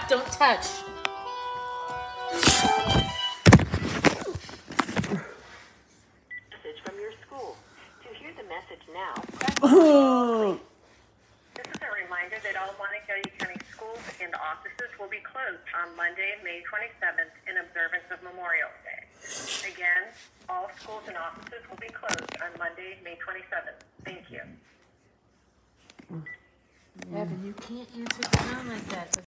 Don't touch. Message from your school. To hear the message now, press 1. This is a reminder that all Montague County schools and offices will be closed on Monday, May 27th in observance of Memorial Day. Again, all schools and offices will be closed on Monday, May 27th. Thank you. Evan, you can't answer the phone like that.